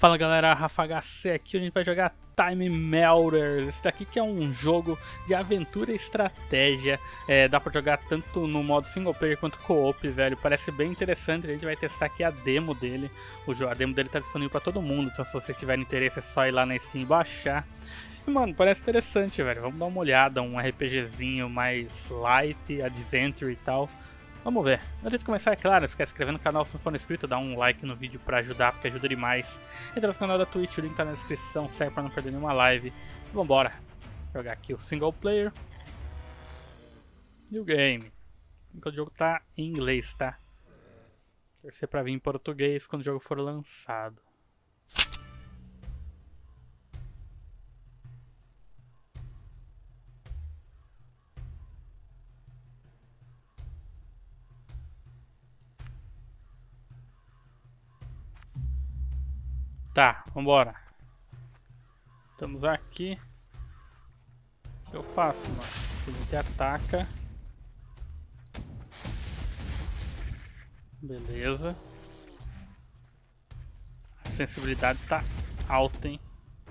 Fala galera, Rafa HC aqui, a gente vai jogar Time Melters. Esse daqui que é um jogo de aventura e estratégia. Dá pra jogar tanto no modo single player quanto co-op, velho. Parece bem interessante, a gente vai testar aqui a demo dele. A demo dele tá disponível pra todo mundo, então se vocês tiverem interesse é só ir lá na Steam e baixar. E mano, parece interessante, velho. Vamos dar uma olhada, um RPGzinho mais light, adventure e tal. Vamos ver. Antes de começar, é claro, se quer se inscrever no canal se não for inscrito, dá um like no vídeo pra ajudar, porque ajuda demais. Entra no canal da Twitch, o link tá na descrição, serve pra não perder nenhuma live. E vambora. Jogar aqui o single player. New game. O jogo tá em inglês, tá? Torcer pra vir em português quando o jogo for lançado. Tá, vambora. Estamos aqui. O que eu faço, mano? A gente ataca. Beleza. A sensibilidade tá alta, hein?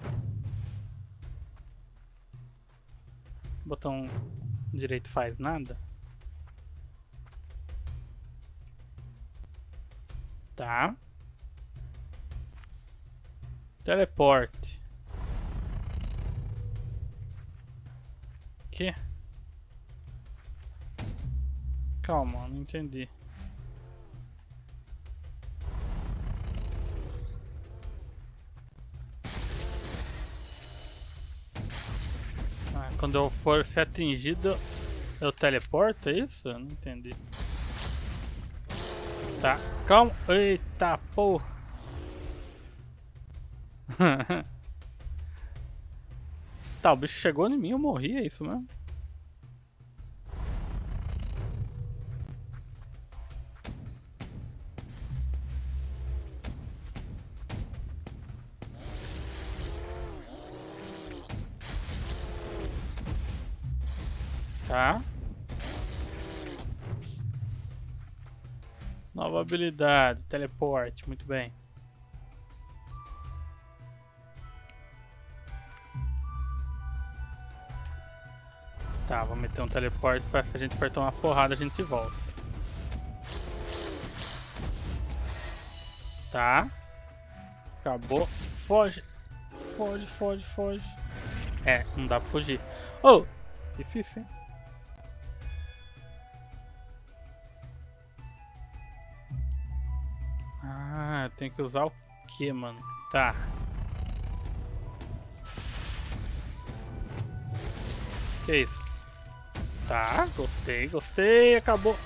O botão direito faz nada. Tá. Teleporte. Que? Calma, não entendi. Quando eu for ser atingido, eu teleporto, é isso? Eu não entendi. Tá, calma. Eita, porra. Tá, o bicho chegou em mim, eu morri, é isso mesmo? Tá. Nova habilidade, teleporte, muito bem. Tá, vou meter um teleporte pra se a gente for tomar porrada a gente volta. Tá. Acabou. Foge. Foge, foge, foge. Não dá pra fugir. Oh! Difícil, hein? Ah, eu tenho que usar o que, mano? Tá. Que isso? Tá, gostei, gostei, acabou.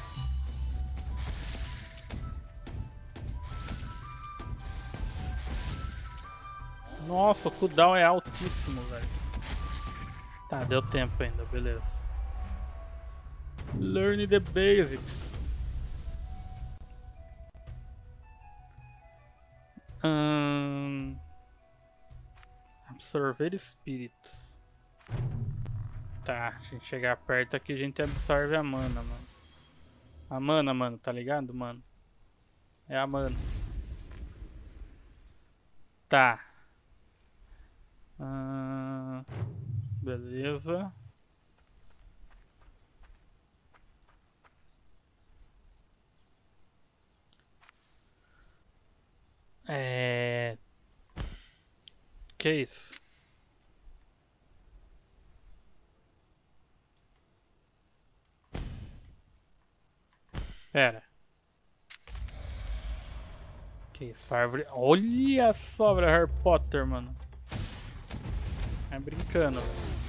Nossa, o cooldown é altíssimo, velho. Tá, deu tempo ainda, beleza. Learn the basics. Absorver espíritos. Tá, a gente chegar perto aqui a gente absorve a mana, mano. A mana, mano, tá ligado, mano? É a mana. Tá. Beleza. Que isso? Pera. Que isso, árvore. Olha só, pra Harry Potter, mano. É brincando,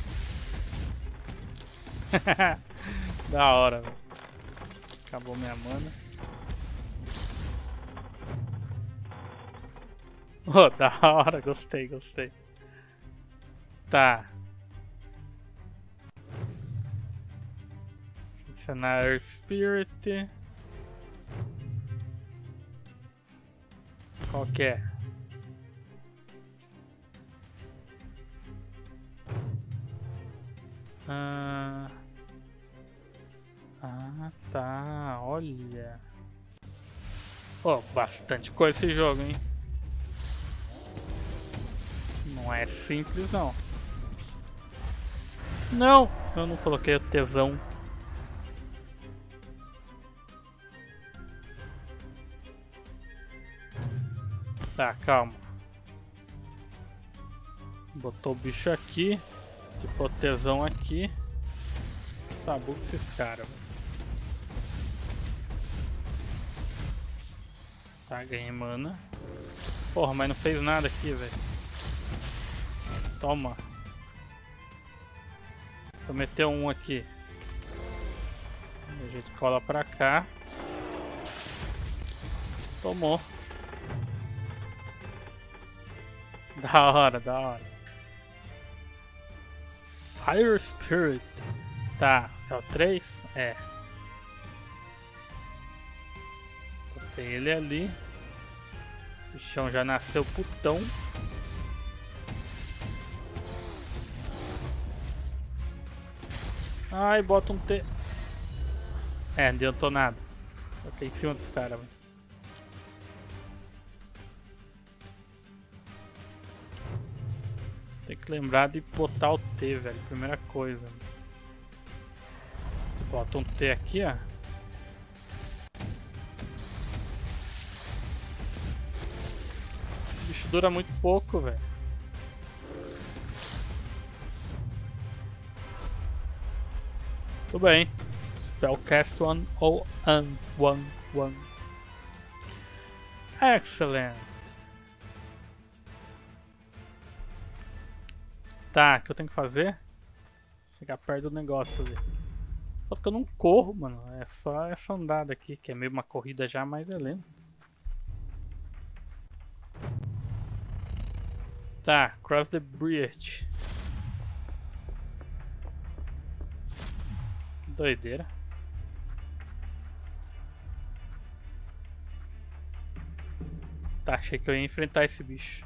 velho. Da hora, velho. Acabou minha mana. Oh, da hora, gostei, gostei. Tá. Cenário Spirit. Qual que é? Tá, olha. Oh, bastante coisa esse jogo, hein? Não é simples não. Não! Eu não coloquei o tesão. Tá, calma. Botou o bicho aqui. Tipo o tesão aqui. Sabuga esses caras. Tá, ganhei mana. Porra, mas não fez nada aqui, velho. Toma. Vou meter um aqui. A gente cola pra cá. Tomou. Da hora, da hora. Fire Spirit. Tá, é o 3? É. Botei ele ali. O bichão já nasceu putão. Ai, bota um T. É, não adiantou nada. Botei em cima dos caras, velho. Tem que lembrar de botar o T, velho. Primeira coisa. Bota um T aqui, ó. O bicho dura muito pouco, velho. Tudo bem. Spellcast one. Excellent. Tá, o que eu tenho que fazer? Chegar perto do negócio ali. Só porque eu não corro, mano. É só essa andada aqui, que é meio uma corrida já, mas é lento. Tá, cross the bridge. Que doideira. Tá, achei que eu ia enfrentar esse bicho.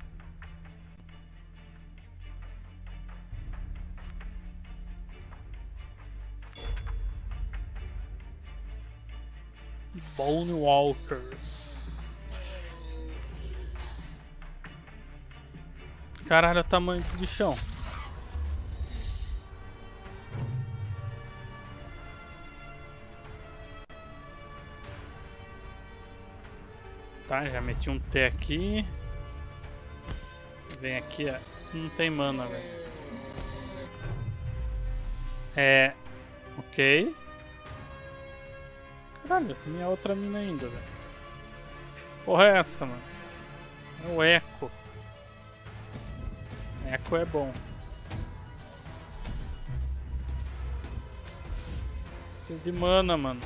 Bone Walkers. Caralho, olha o tamanho desse bichão. Tá, já meti um T aqui. Vem aqui, ó. Não tem mana, velho. É... Ok. Caralho, minha outra mina ainda, velho. Porra é essa, mano? É o Echo. Echo é bom. Preciso de mana, mano.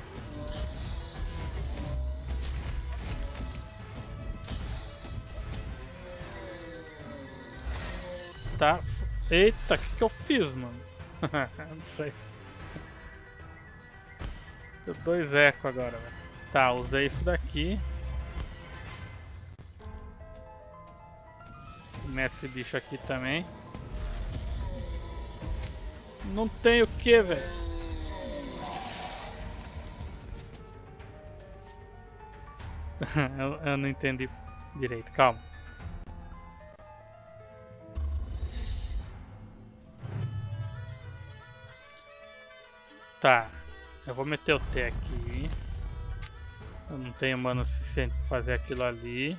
Tá. Eita, o que eu fiz, mano? Não sei. Deu 2 eco agora, velho. Tá, usei isso daqui. Mete esse bicho aqui também. Não tem o que, velho? eu não entendi direito, calma. Tá, eu vou meter o T aqui. Eu não tenho mana suficiente pra fazer aquilo ali.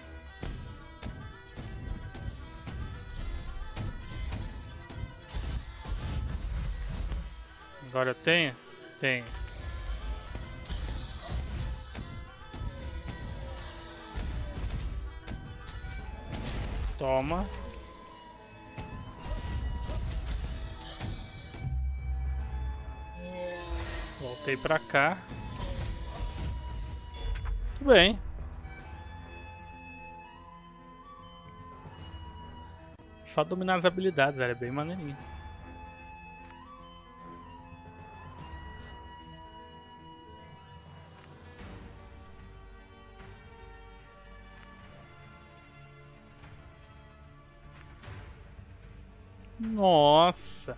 Agora eu tenho? Tenho. Toma. Voltei pra cá. Tudo bem. Só dominar as habilidades, velho. É bem maneirinho. Nossa.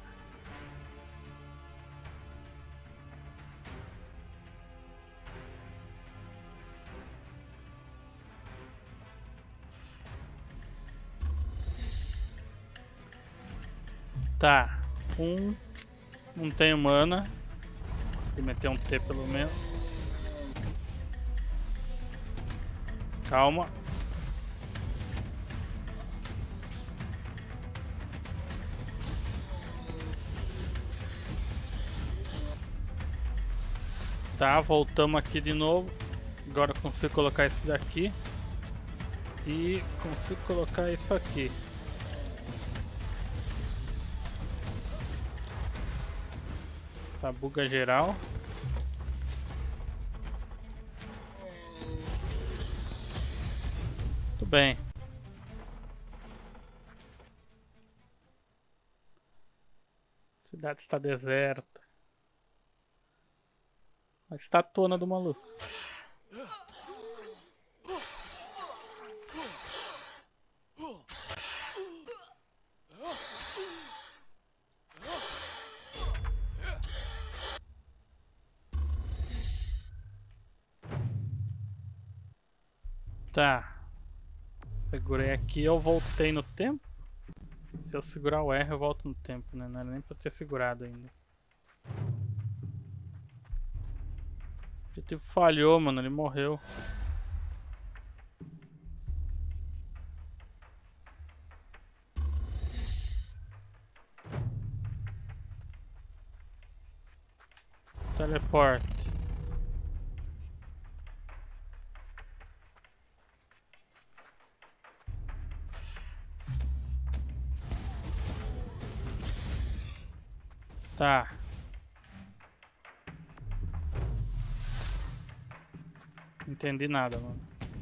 Tá. Não tenho mana. Consegui meter um T pelo menos. Calma. Tá, voltamos aqui de novo. Agora eu consigo colocar esse daqui. E consigo colocar isso aqui. Tá, buga geral. Muito bem. A cidade está deserta. A estatona do maluco. Tá. Segurei aqui, eu voltei no tempo. Se eu segurar o R, eu volto no tempo, né? Não era nem pra eu ter segurado ainda. O objetivo falhou, mano. Ele morreu. Teleporte. Tá. Não entendi nada, mano.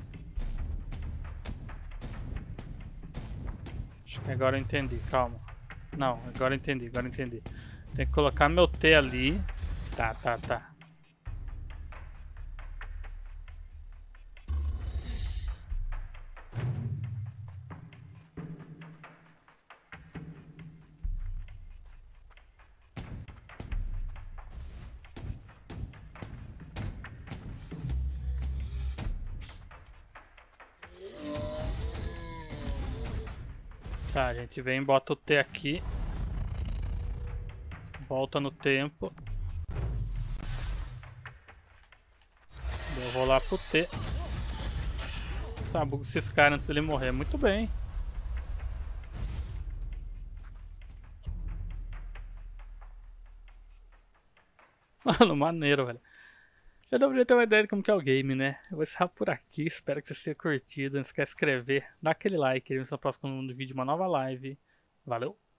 Acho que agora eu entendi, calma. Não, agora eu entendi, agora eu entendi. Tem que colocar meu T ali. Tá. Tá, a gente vem e bota o T aqui. Volta no tempo. Eu vou lá pro T. Sabugo esses caras antes dele morrer. Muito bem. Mano, maneiro, velho. Já dá pra ter uma ideia de como que é o game, né? Eu vou encerrar por aqui. Espero que vocês tenham curtido. Não esquece de se inscrever, dá aquele like. Nos vemos no próximo vídeo, uma nova live. Valeu!